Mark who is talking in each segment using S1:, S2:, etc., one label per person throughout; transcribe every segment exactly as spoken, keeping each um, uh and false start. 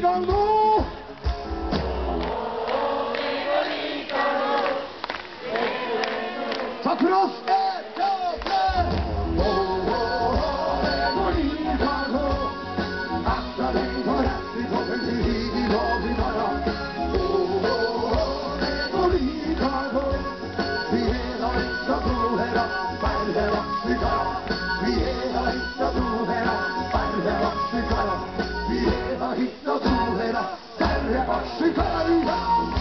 S1: gang nå! Takk for oss! En, to, tre! Åh, åh, åh, det går dit her nå. Akta deg for rett i toppen til hit i dag i morgen. Åh, åh, åh, det går dit her nå. Vi er da ikke tro her da, bare vaskekara. Vi er da ikke tro her da, bare vaskekara. Vi er da ikke tro her da, bare vaskekara.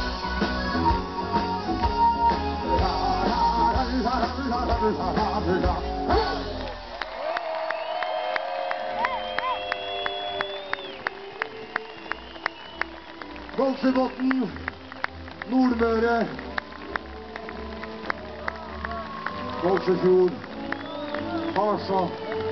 S1: Golsebotn, Nordmøre, Golsefjord, Harsa.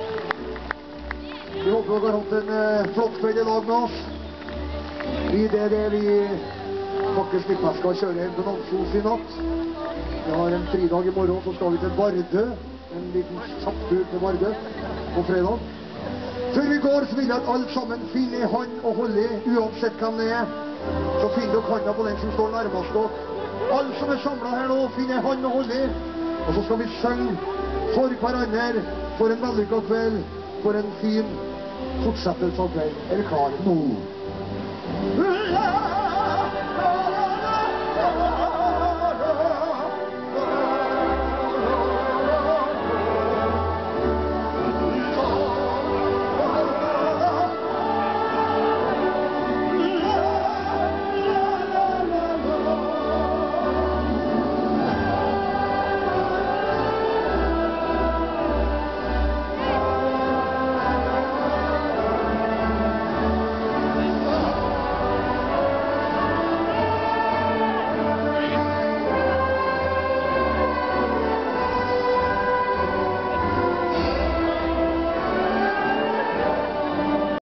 S1: Vi håper dere har hatt en eh, flott kveld i lag med oss. I det det vi faktisk ikke skal kjøre hjem til Namsos i natt. Vi har en fridag i morgen, så skal vi til Vardø. En liten kjapp tur til Vardø på fredag. Før vi går, så vil jeg at alle sammen finner en hånd å holde i, uansett hvem det er. Så finner dere hånda på den som står nærmest dere. Alle som er samlet her nå, finner en hånd å holde i. Og så skal vi synge for hverandre, for en vellykket kveld, for en fin fortsettelse av kveld. Er vi klar nå?